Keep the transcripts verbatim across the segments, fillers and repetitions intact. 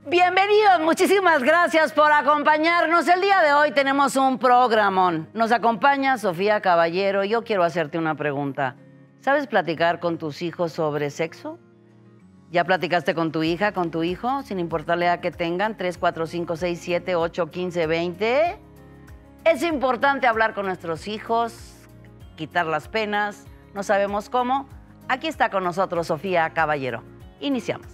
Bienvenidos, muchísimas gracias por acompañarnos. El día de hoy tenemos un programón. Nos acompaña Sofía Caballero. Yo quiero hacerte una pregunta. ¿Sabes platicar con tus hijos sobre sexo? ¿Ya platicaste con tu hija, con tu hijo? Sin importarle a qué tengan, tres, cuatro, cinco, seis, siete, ocho, quince, veinte. Es importante hablar con nuestros hijos, quitar las penas. No sabemos cómo. Aquí está con nosotros Sofía Caballero. Iniciamos.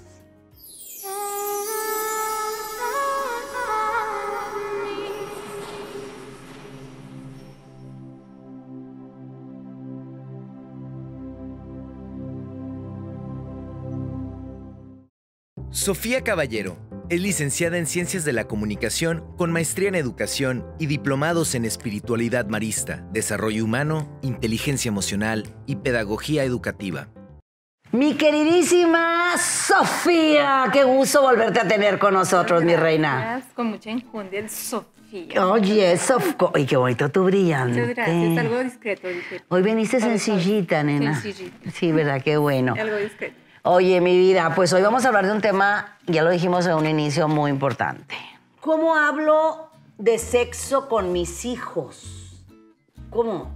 Sofía Caballero es licenciada en Ciencias de la Comunicación con maestría en Educación y diplomados en Espiritualidad Marista, Desarrollo Humano, Inteligencia Emocional y Pedagogía Educativa. Mi queridísima Sofía, qué gusto volverte a tener con nosotros, Gracias, mi reina. Con mucha enjundia, el Sofía. Oye, Sofco, ay, qué bonito tu brillante. Muchas gracias, algo discreto, dije. Hoy veniste Suave, sencillita, suave. nena. Sencillita. Sí, ¿verdad? Qué bueno. Algo discreto. Oye, mi vida, pues hoy vamos a hablar de un tema, ya lo dijimos en un inicio, muy importante. ¿Cómo hablo de sexo con mis hijos? ¿Cómo?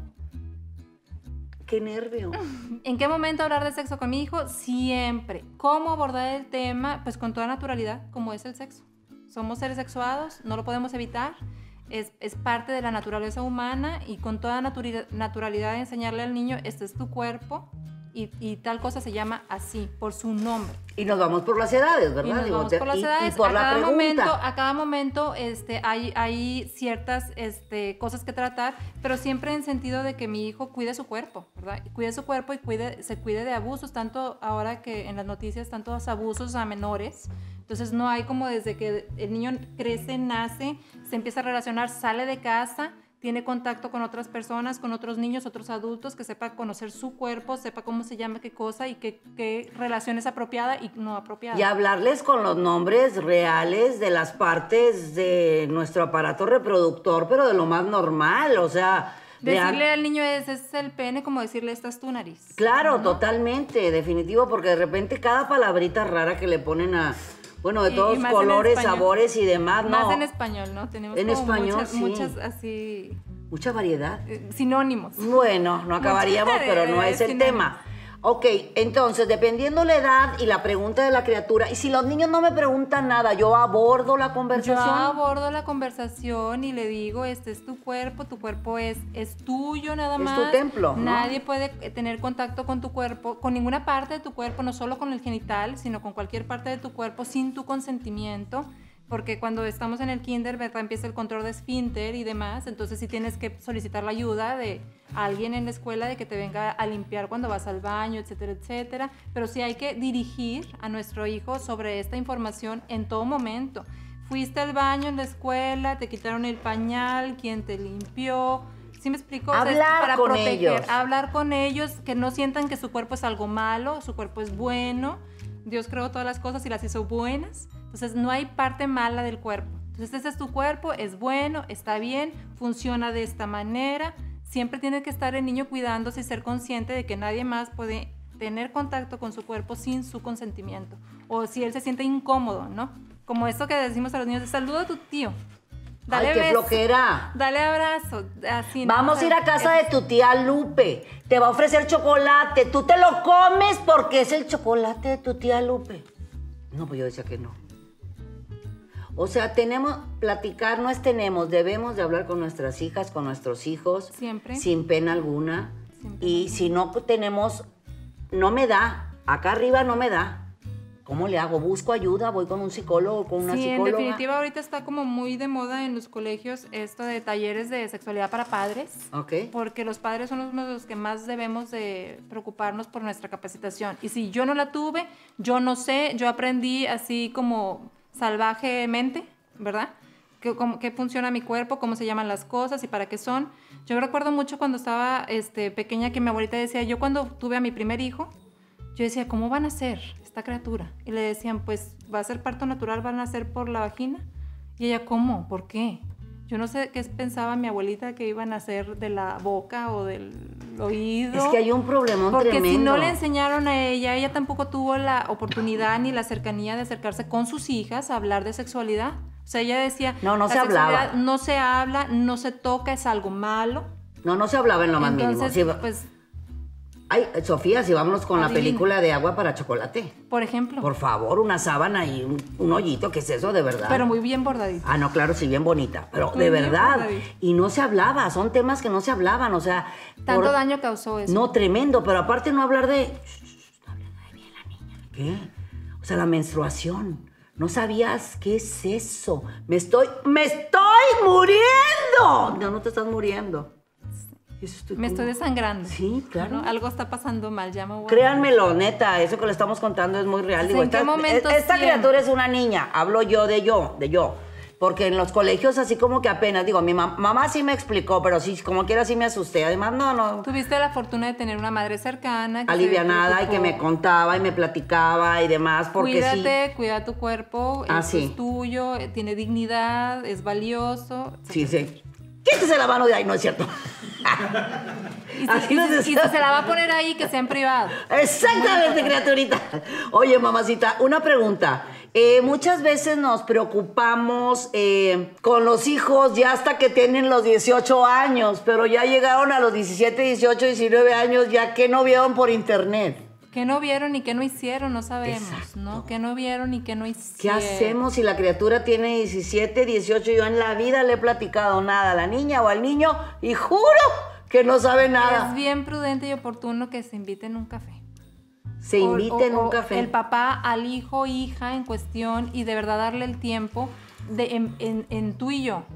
¡Qué nervio! ¿En qué momento hablar de sexo con mi hijo? Siempre. ¿Cómo abordar el tema? Pues con toda naturalidad, como es el sexo. Somos seres sexuados, no lo podemos evitar. Es, es parte de la naturaleza humana y con toda natura, naturalidad enseñarle al niño, este es tu cuerpo. Y, y tal cosa se llama así, por su nombre. Y nos vamos por las edades, ¿verdad? Y nos Digo, vamos te- por las y- edades. y por a, la cada pregunta. momento, a cada momento este, hay, hay ciertas este, cosas que tratar, pero siempre en sentido de que mi hijo cuide su cuerpo, ¿verdad? Cuide su cuerpo y cuide, se cuide de abusos, tanto ahora que en las noticias tantos abusos a menores. Entonces no hay como desde que el niño crece, nace, se empieza a relacionar, sale de casa, tiene contacto con otras personas, con otros niños, otros adultos, que sepa conocer su cuerpo, sepa cómo se llama qué cosa y qué, qué relación es apropiada y no apropiada. Y hablarles con los nombres reales de las partes de nuestro aparato reproductor, pero de lo más normal, o sea... de an- Decirle al niño, ese es el pene, como decirle, esta es tu nariz. Claro, ¿no? totalmente, definitivo, porque de repente cada palabrita rara que le ponen a... Bueno, de Y- todos y más en colores, español. sabores y demás, ¿no? Más en español, ¿no? Tenemos En como español, muchas, sí. muchas así Mucha variedad. eh, sinónimos. Bueno, no acabaríamos, Muchas pero no es el sinónimos. tema. Ok, entonces, dependiendo la edad y la pregunta de la criatura, y si los niños no me preguntan nada, yo abordo la Yo conversación. abordo la conversación y le digo, este es tu cuerpo, tu cuerpo es, es tuyo nada Es más. tu templo, ¿no? Nadie puede tener contacto con tu cuerpo, con ninguna parte de tu cuerpo, no solo con el genital, sino con cualquier parte de tu cuerpo sin tu consentimiento. Porque cuando estamos en el kinder, ¿verdad? Empieza el control de esfínter y demás, entonces sí tienes que solicitar la ayuda de alguien en la escuela de que te venga a limpiar cuando vas al baño, etcétera, etcétera. Pero sí hay que dirigir a nuestro hijo sobre esta información en todo momento. Fuiste al baño en la escuela, te quitaron el pañal, ¿quién te limpió? ¿Sí me explico? O sea, es Hablar para con proteger, ellos. hablar con ellos, que no sientan que su cuerpo es algo malo, su cuerpo es bueno. Dios creó todas las cosas y las hizo buenas. Entonces no hay parte mala del cuerpo. Entonces este es tu cuerpo, es bueno, está bien, funciona de esta manera. Siempre tiene que estar el niño cuidándose y ser consciente de que nadie más puede tener contacto con su cuerpo sin su consentimiento. O si él se siente incómodo, ¿no? Como esto que decimos a los niños, de saluda a tu tío. Dale Ay, qué beso, flojera. dale abrazo. Así, ¿no? Vamos O a sea, ir a casa es- de tu tía Lupe. Te va a ofrecer chocolate. Tú te lo comes porque es el chocolate de tu tía Lupe. No, pues yo decía que no. O sea, tenemos, platicar no es tenemos, debemos de hablar con nuestras hijas, con nuestros hijos. Siempre. Sin pena alguna. Sin pena Y si no tenemos, no me da. Acá arriba no me da. ¿Cómo le hago? ¿Busco ayuda? ¿Voy con un psicólogo, con una Sí, en psicóloga? definitiva ahorita está como muy de moda en los colegios esto de talleres de sexualidad para padres. Ok. Porque los padres son uno de los que más debemos de preocuparnos por nuestra capacitación. Y si yo no la tuve, yo no sé, yo aprendí así como salvajemente, ¿verdad? ¿Qué, cómo, qué funciona mi cuerpo, cómo se llaman las cosas y para qué son. Yo recuerdo mucho cuando estaba este, pequeña que mi abuelita decía, yo cuando tuve a mi primer hijo, yo decía, ¿cómo van a ser esta criatura? Y le decían, pues va a ser parto natural, van a nacer por la vagina. Y ella, ¿cómo? ¿Por qué? Yo no sé qué pensaba mi abuelita que iban a hacer de la boca o del oído. Es que hay un problemón porque tremendo. Porque si no le enseñaron a ella, ella tampoco tuvo la oportunidad ni la cercanía de acercarse con sus hijas a hablar de sexualidad. O sea, ella decía, no, no la se hablaba. No se habla, no se toca, es algo malo. No, no se hablaba en lo más Entonces, mínimo. Sí, pues... Ay, Sofía, si vámonos con adivina. La película de Agua para Chocolate. Por ejemplo. Por favor, una sábana y un, un hoyito, ¿qué es eso, de verdad? Pero muy bien bordadita. Ah, no, claro, sí, bien bonita, pero Muy de bien verdad. bordadita. Y no se hablaba, son temas que no se hablaban, o sea... Tanto por... daño causó eso. No, tremendo, pero aparte no hablar de... No hables de bien la niña. ¿Qué? O sea, la menstruación. No sabías qué es eso. Me estoy... ¡Me estoy muriendo! No, no te estás muriendo. Estoy me como... estoy desangrando. Sí, claro. ¿No? Algo está pasando mal, ya me voy. Créanmelo, neta, eso que le estamos contando es muy real. Pues Digo, ¿en esta, qué momento esta siempre? criatura es una niña, hablo yo de yo, de yo. Porque en los colegios así como que apenas, digo, mi mam mamá sí me explicó, pero sí, como quiera sí me asusté. Además, no, no. Tuviste la fortuna de tener una madre cercana. Que alivianada y que me contaba y me platicaba y demás, porque Cuídate, sí. cuida tu cuerpo, ah, eso sí. es tuyo, tiene dignidad, es valioso. Sí, sí. Quítese la mano de ahí, no es cierto. Y si, y, si, y si se la va a poner ahí, que sea en privado. Exactamente, criaturita. Oye, mamacita, una pregunta. Eh, muchas veces nos preocupamos eh, con los hijos ya hasta que tienen los dieciocho años, pero ya llegaron a los diecisiete, dieciocho, diecinueve años, ya que no vieron por internet. ¿Qué no vieron y qué no hicieron? No sabemos, exacto. ¿no? ¿Qué no vieron y qué no hicieron? ¿Qué hacemos si la criatura tiene diecisiete, dieciocho? Yo en la vida le he platicado nada a la niña o al niño y juro que no sabe nada. Es bien prudente y oportuno que se inviten a un café. Se inviten a un café. El papá al hijo, hija en cuestión y de verdad darle el tiempo de, en, en, en tú y yo.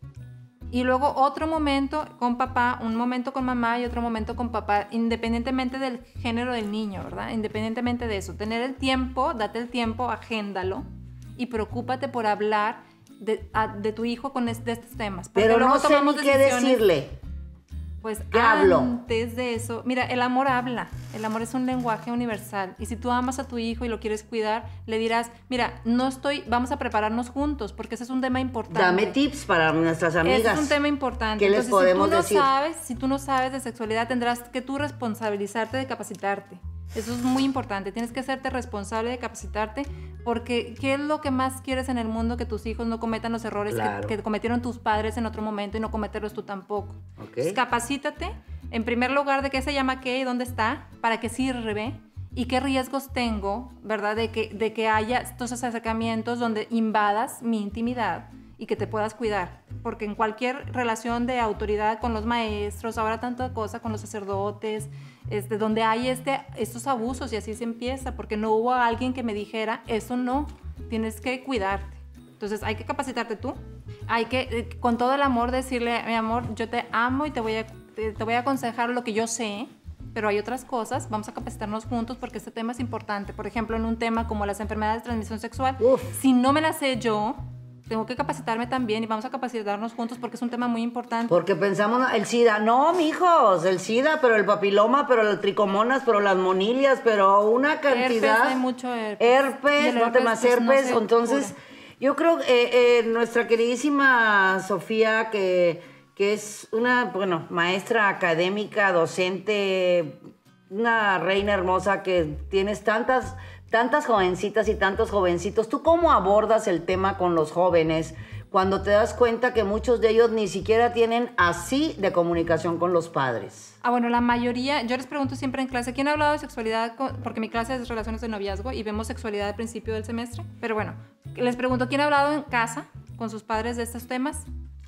Y luego otro momento con papá, un momento con mamá y otro momento con papá, independientemente del género del niño, ¿verdad? Independientemente de eso. Tener el tiempo, date el tiempo, agéndalo y preocúpate por hablar de, a, de tu hijo con es, de estos temas. Pero no sé ni qué decirle. Pues ¿qué hablo? Antes de eso, mira, el amor habla, el amor es un lenguaje universal y si tú amas a tu hijo y lo quieres cuidar, le dirás, mira, no estoy, vamos a prepararnos juntos porque ese es un tema importante. Dame tips para nuestras amigas. Ese es un tema importante. ¿Qué les Entonces, podemos si tú no decir? sabes, si tú no sabes de sexualidad, tendrás que tú responsabilizarte de capacitarte. Eso es muy importante, tienes que hacerte responsable de capacitarte porque ¿qué es lo que más quieres en el mundo? Que tus hijos no cometan los errores claro. que, que cometieron tus padres en otro momento y no cometerlos tú tampoco. Okay. Entonces, capacítate, en primer lugar, de qué se llama qué y dónde está, para qué sirve y qué riesgos tengo, ¿verdad? De que, de que haya estos acercamientos donde invadas mi intimidad y que te puedas cuidar. Porque en cualquier relación de autoridad con los maestros, ahora tanta cosa con los sacerdotes, este, donde hay este, estos abusos y así se empieza, porque no hubo alguien que me dijera, eso no, tienes que cuidarte. Entonces hay que capacitarte tú, hay que eh, con todo el amor decirle, mi amor, yo te amo y te voy a, te, te voy a aconsejar lo que yo sé, pero hay otras cosas, vamos a capacitarnos juntos porque este tema es importante. Por ejemplo, en un tema como las enfermedades de transmisión sexual, Uf. si no me las sé yo, tengo que capacitarme también y vamos a capacitarnos juntos porque es un tema muy importante. Porque pensamos, el SIDA, no, mijos, el SIDA, pero el papiloma, pero el tricomonas, pero las monilias, pero una cantidad. Herpes, hay mucho herpes. Herpes, no te más herpes. No Entonces, cura. Yo creo que eh, eh, nuestra queridísima Sofía, que, que es una, bueno, maestra académica, docente, una reina hermosa que tienes tantas... tantas jovencitas y tantos jovencitos, ¿tú cómo abordas el tema con los jóvenes cuando te das cuenta que muchos de ellos ni siquiera tienen así de comunicación con los padres? Ah, bueno, la mayoría, yo les pregunto siempre en clase, ¿quién ha hablado de sexualidad? Con, porque mi clase es relaciones de noviazgo y vemos sexualidad al principio del semestre, pero bueno, les pregunto, ¿quién ha hablado en casa con sus padres de estos temas?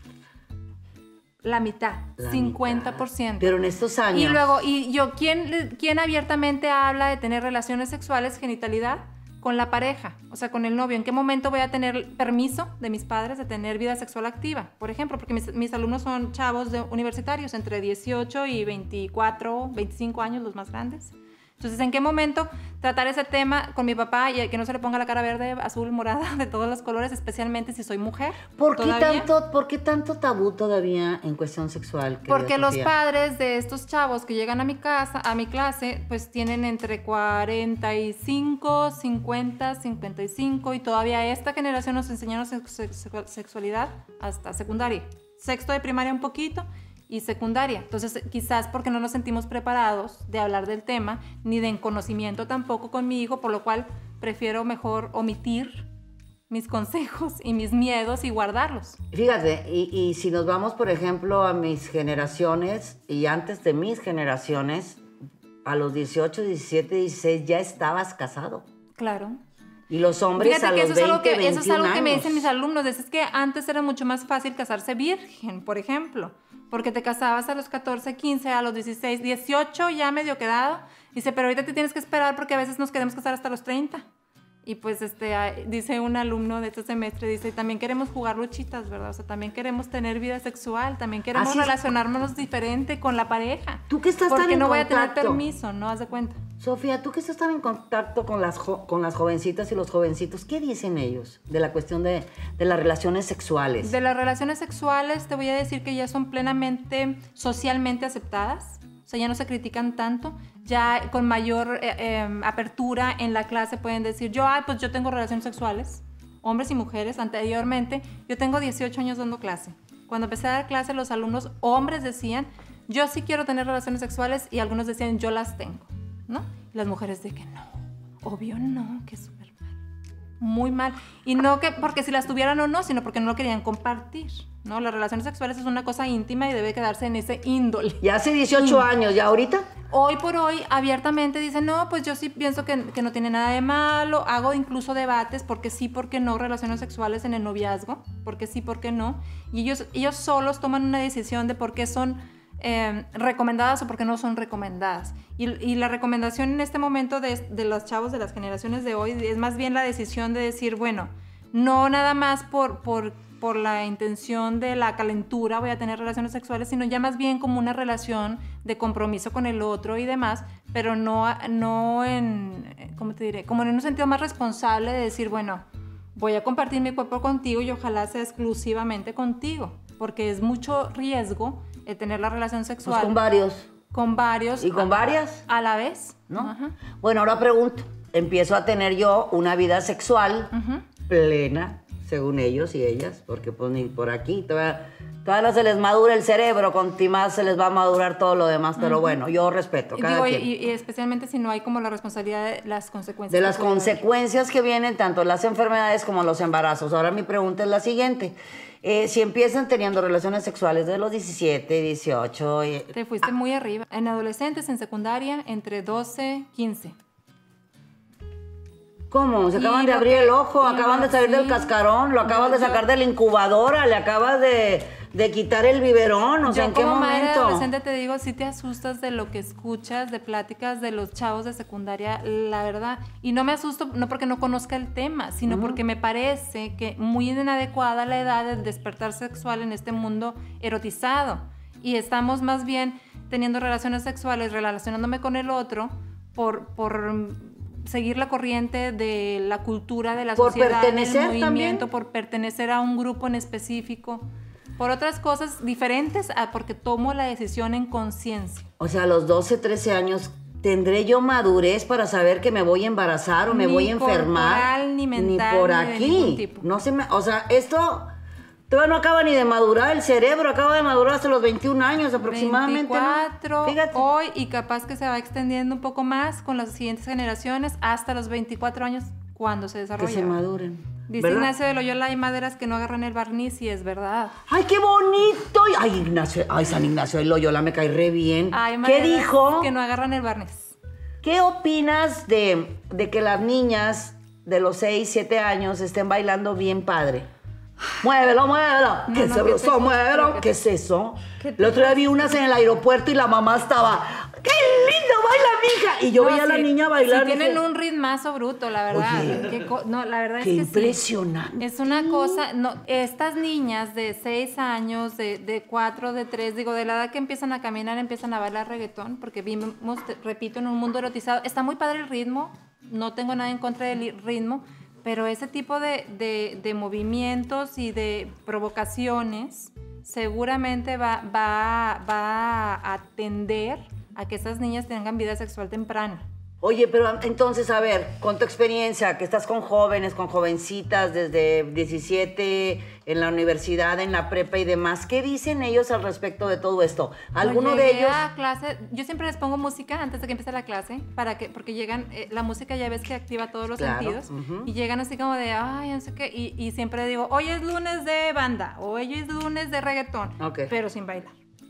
La mitad, la cincuenta por ciento. Mitad. Pero en estos años. Y luego, y yo, ¿quién, ¿quién abiertamente habla de tener relaciones sexuales, genitalidad, con la pareja? O sea, con el novio. ¿En qué momento voy a tener permiso de mis padres de tener vida sexual activa? Por ejemplo, porque mis, mis alumnos son chavos de universitarios, entre dieciocho y veinticuatro, veinticinco años, los más grandes. Entonces, ¿en qué momento tratar ese tema con mi papá y que no se le ponga la cara verde, azul, morada, de todos los colores, especialmente si soy mujer? ¿Por qué, tanto, ¿por qué tanto tabú todavía en cuestión sexual? Porque los padres de estos chavos que llegan a mi casa, a mi clase, pues tienen entre cuarenta y cinco, cincuenta, cincuenta y cinco y todavía esta generación nos enseñaron sex sexualidad hasta secundaria. Sexto de primaria un poquito y secundaria. Entonces, quizás porque no nos sentimos preparados de hablar del tema, ni de conocimiento tampoco con mi hijo, por lo cual prefiero mejor omitir mis consejos y mis miedos y guardarlos. Fíjate, y, y si nos vamos, por ejemplo, a mis generaciones y antes de mis generaciones, a los dieciocho, diecisiete, dieciséis ya estabas casado. Claro. Y los hombres Fíjate a que los eso es algo veinte, que, eso es algo que me años. dicen mis alumnos. Es que antes era mucho más fácil casarse virgen, por ejemplo. Porque te casabas a los catorce, quince, a los dieciséis, dieciocho ya medio quedado. Dice, pero ahorita te tienes que esperar porque a veces nos queremos casar hasta los treinta. Y pues este, dice un alumno de este semestre, dice, también queremos jugar luchitas, ¿verdad? O sea, también queremos tener vida sexual, también queremos Así es. relacionarnos diferente con la pareja. Tú que estás porque tan en no voy a contacto. tener permiso, ¿no? Haz de cuenta. Sofía, tú que estás tan en contacto con las, con las jovencitas y los jovencitos, ¿qué dicen ellos de la cuestión de, de las relaciones sexuales? De las relaciones sexuales te voy a decir que ya son plenamente socialmente aceptadas. O sea, ya no se critican tanto, ya con mayor eh, eh, apertura en la clase pueden decir, yo, ah, pues yo tengo relaciones sexuales, hombres y mujeres. Anteriormente, yo tengo dieciocho años dando clase. Cuando empecé a dar clase, los alumnos hombres decían, yo sí quiero tener relaciones sexuales, y algunos decían, yo las tengo, ¿no? Y las mujeres de que no, obvio no, que es súper mal, muy mal. Y no que porque si las tuvieran o no, sino porque no lo querían compartir, ¿no? Las relaciones sexuales es una cosa íntima y debe quedarse en ese índole. Ya hace dieciocho años, ¿ya ahorita? Hoy por hoy, abiertamente dicen, no, pues yo sí pienso que, que no tiene nada de malo. Hago incluso debates, porque sí, porque no, relaciones sexuales en el noviazgo, porque sí, porque no. Y ellos, ellos solos toman una decisión de por qué son eh, recomendadas o por qué no son recomendadas. Y, y la recomendación en este momento de, de los chavos de las generaciones de hoy es más bien la decisión de decir, bueno, no nada más por... por por la intención de la calentura voy a tener relaciones sexuales, sino ya más bien como una relación de compromiso con el otro y demás, pero no, no en, ¿cómo te diré? Como en un sentido más responsable de decir, bueno, voy a compartir mi cuerpo contigo y ojalá sea exclusivamente contigo, porque es mucho riesgo el tener la relación sexual. Pues con varios. Con varios. ¿Y con a, varias? A la vez. ¿No? Ajá. Bueno, ahora pregunto, empiezo a tener yo una vida sexual uh-huh. plena, según ellos y ellas, porque pues ni por aquí, todavía, todavía no se les madura el cerebro, con ti más se les va a madurar todo lo demás, pero uh-huh. bueno, yo respeto cada Digo, quien. Y, y especialmente si no hay como la responsabilidad de las consecuencias. De las consecuencias que vienen, tanto las enfermedades como los embarazos. Ahora mi pregunta es la siguiente, eh, si empiezan teniendo relaciones sexuales de los diecisiete, dieciocho... Y, Te fuiste ah. muy arriba. En adolescentes, en secundaria, entre doce, quince. ¿Cómo? Se acaban de abrir que, el ojo, acaban lo, de salir sí, del cascarón, lo acabas yo, de sacar de la incubadora, le acabas de, de quitar el biberón, o sea, ¿en qué momento? Yo como madre adolescente te digo, sí te asustas de lo que escuchas, de pláticas de los chavos de secundaria, la verdad. Y no me asusto, no porque no conozca el tema, sino uh-huh. porque me parece que muy inadecuada la edad del despertar sexual en este mundo erotizado. Y estamos más bien teniendo relaciones sexuales, relacionándome con el otro, por... por seguir la corriente de la cultura de la por sociedad, pertenecer del movimiento, también. Por pertenecer a un grupo en específico, por otras cosas diferentes a porque tomo la decisión en conciencia. O sea, a los doce, trece años, ¿tendré yo madurez para saber que me voy a embarazar o me ni voy a enfermar? Corporal, ni mental, ni por ni aquí. de ningún tipo. No se me, o sea, esto todavía no acaba ni de madurar el cerebro, acaba de madurar hasta los veintiún años aproximadamente. veinticuatro, ¿no? Fíjate. Hoy, y capaz que se va extendiendo un poco más con las siguientes generaciones hasta los veinticuatro años cuando se desarrolla. Que se maduren. Dice ¿verdad? Ignacio de Loyola, hay maderas que no agarran el barniz, y es verdad. ¡Ay, qué bonito! Ay, Ignacio, ay, San Ignacio de Loyola me cae re bien. Hay ¿Qué dijo? Que no agarran el barniz. ¿Qué opinas de, de que las niñas de los seis, siete años estén bailando bien padre? Muévelo, muévelo. No, qué no, sabroso, ¿qué muévelo. ¿Qué, ¿Qué es eso? ¿Qué El otro día vi unas en el aeropuerto y la mamá estaba... ¡Qué lindo baila, mija! Y yo No, veía a la sí, niña bailar. sí tienen dije, un ritmazo bruto, la verdad. Oye, Qué co- no, la verdad ¡qué es que impresionante! sí. Es una cosa, no, estas niñas de seis años, de, de cuatro, de tres, digo, de la edad que empiezan a caminar, empiezan a bailar reggaetón, porque vivimos, te- repito, en un mundo erotizado. Está muy padre el ritmo, no tengo nada en contra del ritmo, pero ese tipo de, de, de movimientos y de provocaciones seguramente va, va, va a atender a que esas niñas tengan vida sexual temprana. Oye, pero entonces, a ver, con tu experiencia, que estás con jóvenes, con jovencitas desde diecisiete, en la universidad, en la prepa y demás, ¿qué dicen ellos al respecto de todo esto? ¿Alguno Cuando de llegué ellos? a clase, yo siempre les pongo música antes de que empiece la clase, para que, porque llegan, eh, la música ya ves que activa todos los Claro, sentidos, ujú. y llegan así como de, ay, no sé qué, y, y siempre digo, hoy es lunes de banda, o hoy es lunes de reggaetón, Ok. pero sin bailar.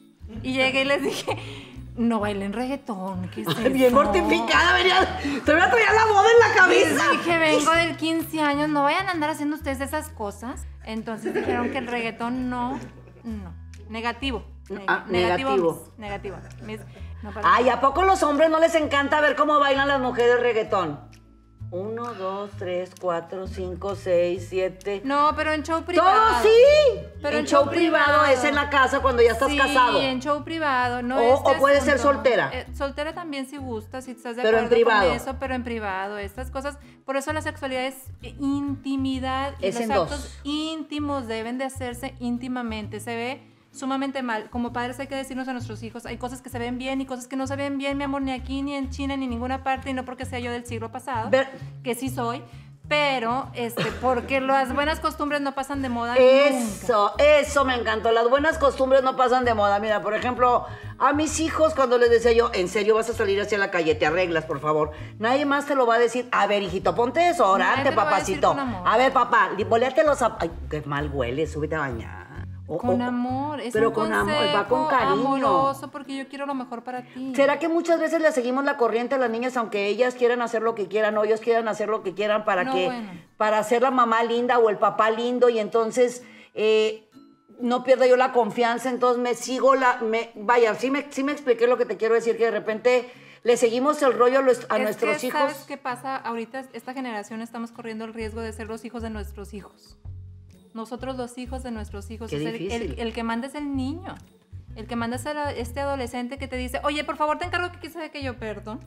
Y llegué y les dije, no bailen reggaetón, ¿qué es Ay, bien eso? mortificada, venía, todavía traía la boda en la cabeza. Les dije, vengo del quince años, no vayan a andar haciendo ustedes esas cosas. Entonces dijeron que el reggaetón no, no, negativo. neg- Ah, negativo. Mis, negativo. Mis- no, para- Ay, ¿a poco los hombres no les encanta ver cómo bailan las mujeres reggaetón? Uno, dos, tres, cuatro, cinco, seis, siete. No, pero en show privado. ¡Todo sí! Pero en show privado es en la casa cuando ya estás sí, casado. en show privado. No O- este o puede ser asunto. soltera. Eh, soltera también si gusta, si estás de Pero en acuerdo privado. con eso, pero en privado. Estas cosas, por eso la sexualidad es intimidad y Es los en actos dos. íntimos deben de hacerse íntimamente. Se ve sumamente mal. Como padres hay que decirnos a nuestros hijos, hay cosas que se ven bien y cosas que no se ven bien, mi amor, ni aquí, ni en China, ni en ninguna parte, y no porque sea yo del siglo pasado, Ver- que sí soy, pero este, porque las buenas costumbres no pasan de moda nunca. Eso, eso me encantó. Las buenas costumbres no pasan de moda. Mira, por ejemplo, a mis hijos cuando les decía yo, en serio vas a salir hacia la calle, te arreglas, por favor. Nadie más te lo va a decir. A ver, hijito, ponte Nadie desodorante, te lo va a decir papacito. con amor. A ver, papá, li- boléate los zap- Ay, qué mal huele, súbete a bañar. O- Con o- amor, es pero un con amor, va con consejo cariño. amoroso porque yo quiero lo mejor para ti. ¿Será que muchas veces le seguimos la corriente a las niñas, aunque ellas quieran hacer lo que quieran o ellos quieran hacer lo que quieran para No, que, bueno. para ser la mamá linda o el papá lindo y entonces eh, no pierda yo la confianza, entonces me sigo la, me, vaya, sí me, sí me expliqué lo que te quiero decir, que de repente le seguimos el rollo a, los- a Es nuestros que, hijos. ¿sabes qué pasa? Ahorita esta generación estamos corriendo el riesgo de ser los hijos de nuestros hijos. Nosotros los hijos de nuestros hijos. Qué Es el, difícil. el, el que manda es el niño. El que manda es el- este adolescente que te dice, oye, por favor, te encargo que quise que yo, perdón.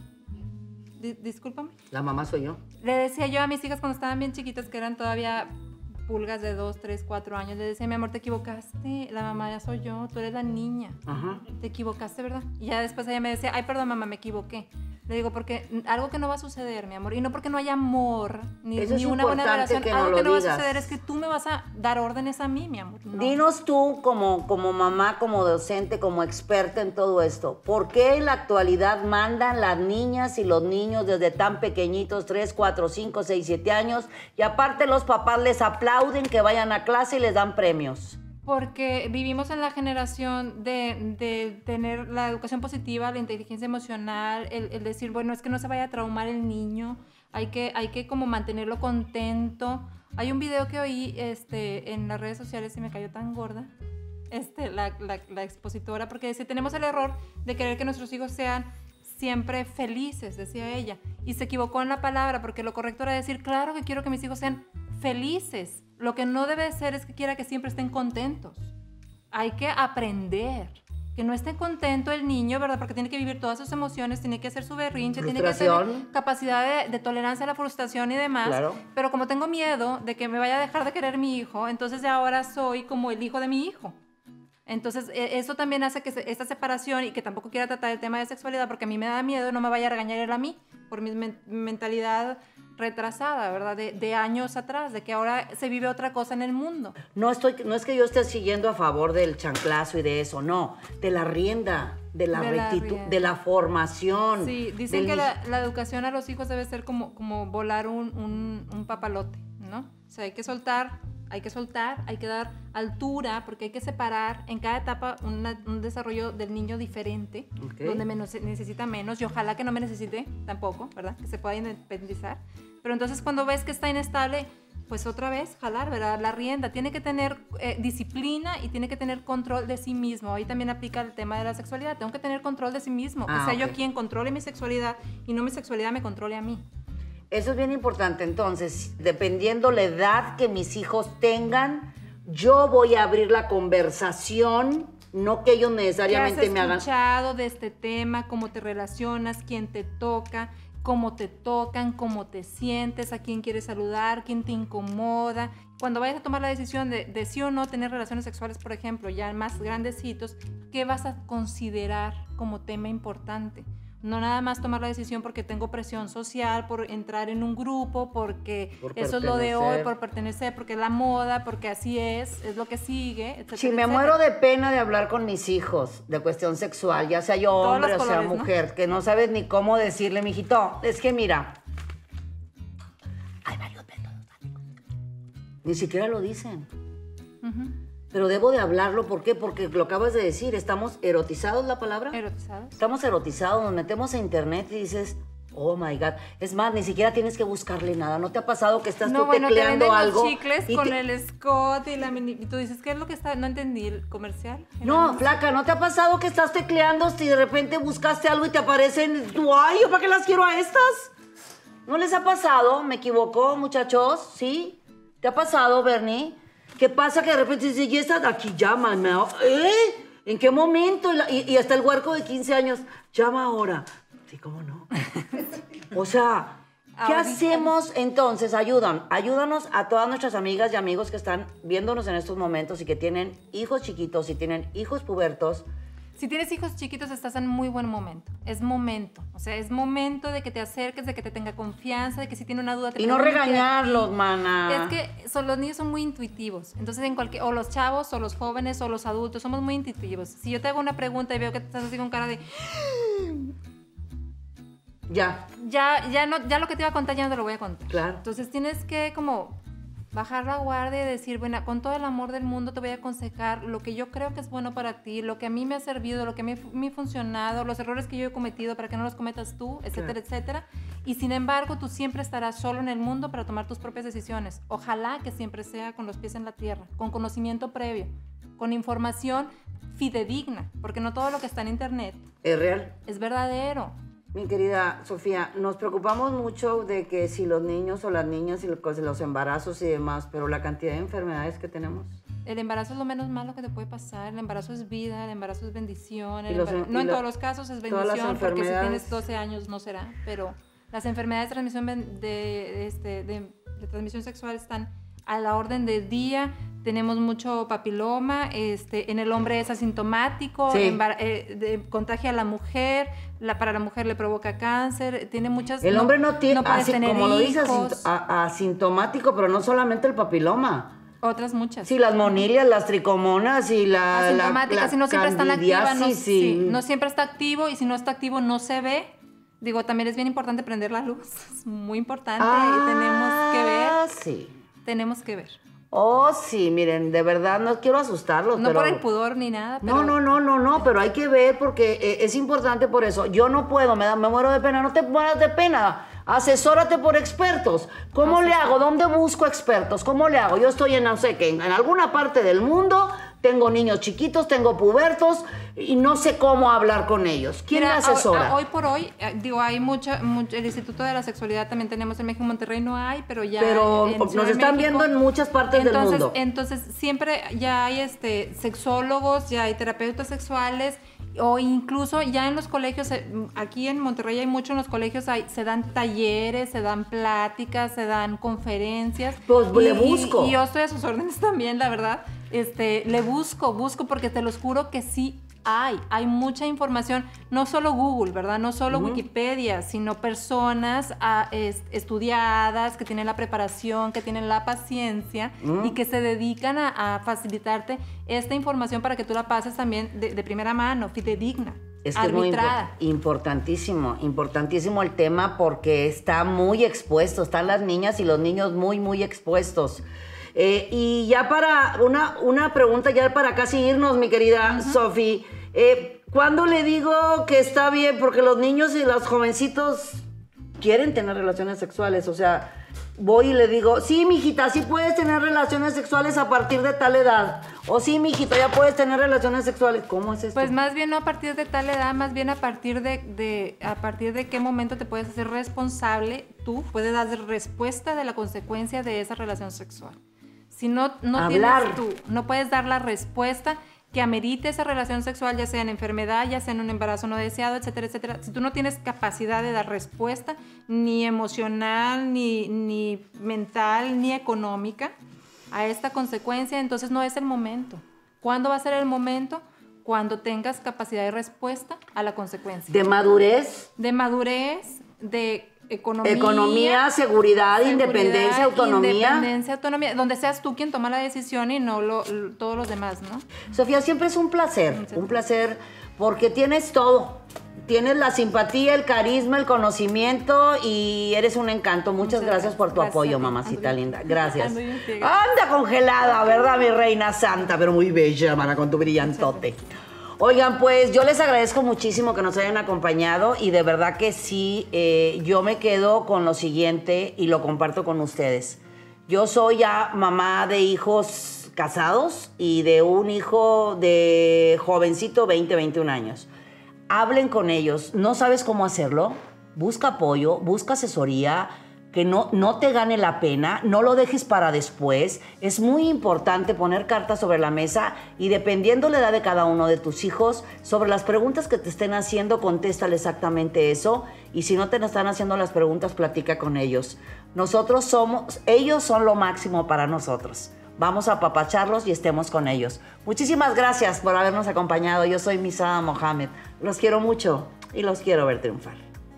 Di- discúlpame. La mamá soy yo. Le decía yo a mis hijas cuando estaban bien chiquitas, que eran todavía pulgas de dos, tres, cuatro años, le decía, mi amor, te equivocaste, la mamá ya soy yo, tú eres la niña. Ajá. Te equivocaste, ¿verdad? Y ya después ella me decía, ay, perdón, mamá, me equivoqué. Le digo, porque algo que no va a suceder, mi amor, y no porque no haya amor, ni, Eso ni es una buena importante relación, que no algo lo que no va a digas. suceder es que tú me vas a dar órdenes a mí, mi amor. No. Dinos tú, como, como mamá, como docente, como experta en todo esto, ¿por qué en la actualidad mandan las niñas y los niños desde tan pequeñitos, tres, cuatro, cinco, seis, siete años, y aparte los papás les aplauden que vayan a clase y les dan premios? Porque vivimos en la generación de, de tener la educación positiva, la inteligencia emocional, el, el decir, bueno, es que no se vaya a traumar el niño, hay que, hay que como mantenerlo contento. Hay un video que oí este, en las redes sociales y me cayó tan gorda, este, la, la, la expositora, porque decía, tenemos el error de querer que nuestros hijos sean siempre felices, decía ella, y se equivocó en la palabra, porque lo correcto era decir, claro que quiero que mis hijos sean felices. Lo que no debe ser es que quiera que siempre estén contentos. Hay que aprender que no esté contento el niño, ¿verdad? Porque tiene que vivir todas sus emociones, tiene que hacer su berrinche, tiene que tener Frustración. capacidad de, de tolerancia a la frustración y demás. Claro. Pero como tengo miedo de que me vaya a dejar de querer mi hijo, entonces ya ahora soy como el hijo de mi hijo. Entonces, e- eso también hace que se- esta separación, y que tampoco quiera tratar el tema de sexualidad porque a mí me da miedo, no me vaya a regañar él a mí por mi men- mentalidad retrasada, ¿verdad? De, de años atrás, de que ahora se vive otra cosa en el mundo. No, estoy, no es que yo esté siguiendo a favor del chanclazo y de eso, no, de la rienda, de la De la rectitud, rienda. de la formación. Sí, dicen del que ni- la, la educación a los hijos debe ser como, como volar un, un, un papalote, ¿no? O sea, hay que soltar, hay que soltar, hay que dar altura, porque hay que separar en cada etapa una- un desarrollo del niño diferente, Ok. donde menos, necesita menos, y ojalá que no me necesite tampoco, ¿verdad? Que se pueda independizar. Pero entonces cuando ves que está inestable, pues otra vez jalar, ¿verdad? La rienda. Tiene que tener eh, disciplina y tiene que tener control de sí mismo. Ahí también aplica el tema de la sexualidad. Tengo que tener control de sí mismo. Ah, que sea okay. yo quien controle mi sexualidad y no mi sexualidad me controle a mí. Eso es bien importante. Entonces, dependiendo la edad que mis hijos tengan, yo voy a abrir la conversación, no que ellos necesariamente ¿Qué has me hagan... escuchado de este tema? ¿Cómo te relacionas? ¿Quién te toca? ¿Cómo te tocan? ¿Cómo te sientes? ¿A quién quieres saludar? ¿Quién te incomoda? Cuando vayas a tomar la decisión de, de sí o no tener relaciones sexuales, por ejemplo, ya más grandecitos, ¿qué vas a considerar como tema importante? No nada más tomar la decisión porque tengo presión social, por entrar en un grupo, porque Por eso es lo de hoy, pertenecer. por pertenecer, porque es la moda, porque así es, es lo que sigue, etcétera, Si me etcétera. muero de pena de hablar con mis hijos de cuestión sexual, ya sea yo Todos hombre o los sea colores, ¿no? mujer, que no sabes ni cómo decirle, mijito, es que mira, hay varios métodos. Ni siquiera lo dicen. Ujú. Pero debo de hablarlo, ¿por qué? Porque lo acabas de decir, estamos erotizados, ¿la palabra? Erotizados. Estamos erotizados, nos metemos a internet y dices, oh my God. Es más, ni siquiera tienes que buscarle nada. ¿No te ha pasado que estás No, tú bueno, te tecleando venden algo? los chicles y con te- el Scott y la mini... Y tú dices, ¿qué es lo que está...? No entendí el comercial. No, flaca, ¿no te ha pasado que estás tecleando si de repente buscaste algo y te aparecen, tú, ay, ¿yo para qué las quiero a estas? ¿No les ha pasado? ¿Me equivocó, muchachos? ¿Sí? ¿Te ha pasado, Bernie? ¿Qué pasa que de repente dices, y estas aquí llaman? ¿Eh? ¿En qué momento? Y, la- y- y hasta el huerco de quince años, llama ahora. Sí, ¿cómo no? O sea, ¿qué Ahorita. hacemos entonces? Ayudan, ayúdanos a todas nuestras amigas y amigos que están viéndonos en estos momentos y que tienen hijos chiquitos y tienen hijos pubertos. Si tienes hijos chiquitos, estás en muy buen momento. Es momento. O sea, es momento de que te acerques, de que te tenga confianza, de que si tiene una duda te Y no pregunte a ti. regañarlos, mana. Es que son, los niños son muy intuitivos. Entonces, en cualquier, o los chavos, o los jóvenes, o los adultos, somos muy intuitivos. Si yo te hago una pregunta y veo que te estás así con cara de... Ya, Ya, ya, no, ya lo que te iba a contar ya no te lo voy a contar. claro. Entonces tienes que como bajar la guardia y decir, bueno, con todo el amor del mundo te voy a aconsejar lo que yo creo que es bueno para ti, lo que a mí me ha servido, lo que a mí me ha funcionado, los errores que yo he cometido para que no los cometas tú, etcétera, Claro. etcétera. Y sin embargo, tú siempre estarás solo en el mundo para tomar tus propias decisiones. Ojalá que siempre sea con los pies en la tierra, con conocimiento previo, con información fidedigna, porque no todo lo que está en internet Es real. es verdadero. Mi querida Sofía, nos preocupamos mucho de que si los niños o las niñas y lo- pues, los embarazos y demás, pero la cantidad de enfermedades que tenemos. El embarazo es lo menos malo que te puede pasar. El embarazo es vida, el embarazo es bendición. el Y los embarazo- en- no y en la- todos los casos es todas las bendición, porque si enfermedades. tienes doce años no será. Pero las enfermedades de transmisión, ben- de, este, de, de transmisión sexual están a la orden del día. Tenemos mucho papiloma. Este, en el hombre es asintomático, Sí. embar- eh, de- contagia a la mujer. La, para la mujer le provoca cáncer. Tiene muchas... El hombre no tiene, no puedes así, tener como lo dice, hijos, asint- a- asintomático, pero no solamente el papiloma. otras muchas. Sí, las monilias, las tricomonas y la, la, Asintomáticas, la si no siempre están activas, no, candidiasis sí, y- no siempre está activo y si no está activo no se ve. Digo, también es bien importante prender la luz, es muy importante y tenemos que ver, Ah, sí. tenemos que ver. Oh, sí, miren, de verdad no quiero asustarlos, No pero... por el pudor ni nada, pero No, no, no, no, no, pero hay que ver porque eh, es importante por eso. Yo no puedo, me, da, me muero de pena, no te mueras de pena. Asesórate por expertos. ¿Cómo le hago? ¿Dónde busco expertos? ¿Cómo le hago? Yo estoy en, no sé qué, en, en alguna parte del mundo, tengo niños chiquitos, tengo pubertos y no sé cómo hablar con ellos. ¿Quién Mira, me asesora? a- a- Hoy por hoy, eh, digo, hay mucha, mucho, el Instituto de la Sexualidad también tenemos en México, en Monterrey no hay, pero ya Pero en nos Ciudad de están México. viendo en muchas partes del entonces, mundo. Entonces, siempre ya hay este, sexólogos, ya hay terapeutas sexuales, o incluso ya en los colegios, eh, aquí en Monterrey hay mucho, en los colegios hay, se dan talleres, se dan pláticas, se dan conferencias. Pues, y, le busco. Y, y yo estoy a sus órdenes también, la verdad. Este, le busco, busco, porque te los juro que sí hay, hay mucha información, no solo Google, ¿verdad? No solo Ujú. Wikipedia, sino personas ah, es- estudiadas, que tienen la preparación, que tienen la paciencia Ujú. y que se dedican a, a facilitarte esta información para que tú la pases también de, de primera mano, fidedigna, Es que es muy arbitrada. impor- importantísimo, importantísimo el tema porque está muy expuesto, están las niñas y los niños muy, muy expuestos. Eh, y ya para una, una pregunta, ya para casi irnos, mi querida Sofi, eh, ¿cuándo le digo que está bien? Porque los niños y los jovencitos quieren tener relaciones sexuales, o sea, voy y le digo, sí, mijita, sí puedes tener relaciones sexuales a partir de tal edad. O sí, mijito, ya puedes tener relaciones sexuales. ¿Cómo es esto? Pues más bien no a partir de tal edad, más bien a partir de, de, a partir de qué momento te puedes hacer responsable, tú puedes dar respuesta de la consecuencia de esa relación sexual. Si no, no Hablar. tienes tú, no puedes dar la respuesta que amerite esa relación sexual, ya sea en enfermedad, ya sea en un embarazo no deseado, etcétera, etcétera. Si tú no tienes capacidad de dar respuesta, ni emocional, ni, ni mental, ni económica, a esta consecuencia, entonces no es el momento. ¿Cuándo va a ser el momento? Cuando tengas capacidad de respuesta a la consecuencia. ¿De madurez? De madurez, de economía. Economía, seguridad, seguridad, independencia, autonomía. Independencia, autonomía, donde seas tú quien toma la decisión y no lo, lo, todos los demás, ¿no? Sofía, siempre es un placer, un placer, porque tienes todo. Tienes la simpatía, el carisma, el conocimiento y eres un encanto. Muchas, Muchas gracias por tu gracias apoyo, mamacita ando linda. Gracias. Anda congelada, ¿verdad, mi reina santa? Pero muy bella, hermana, con tu brillantote. Oigan, pues yo les agradezco muchísimo que nos hayan acompañado y de verdad que sí, eh, yo me quedo con lo siguiente y lo comparto con ustedes. Yo soy ya mamá de hijos casados y de un hijo de jovencito, veinte, veintiún años. Hablen con ellos. ¿No sabes cómo hacerlo? Busca apoyo, busca asesoría, que no, no te gane la pena, no lo dejes para después. Es muy importante poner cartas sobre la mesa y dependiendo la edad de cada uno de tus hijos, sobre las preguntas que te estén haciendo, contéstale exactamente eso. Y si no te están haciendo las preguntas, platica con ellos. Nosotros somos, ellos son lo máximo para nosotros. Vamos a apapacharlos y estemos con ellos. Muchísimas gracias por habernos acompañado. Yo soy Misada Mohamed. Los quiero mucho y los quiero ver triunfar.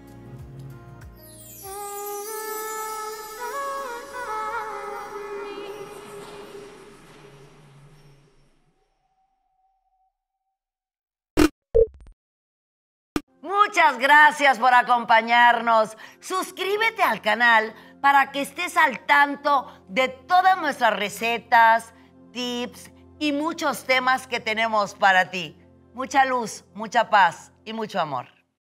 Muchas gracias por acompañarnos. Suscríbete al canal para que estés al tanto de todas nuestras recetas, tips y muchos temas que tenemos para ti. Mucha luz, mucha paz y mucho amor.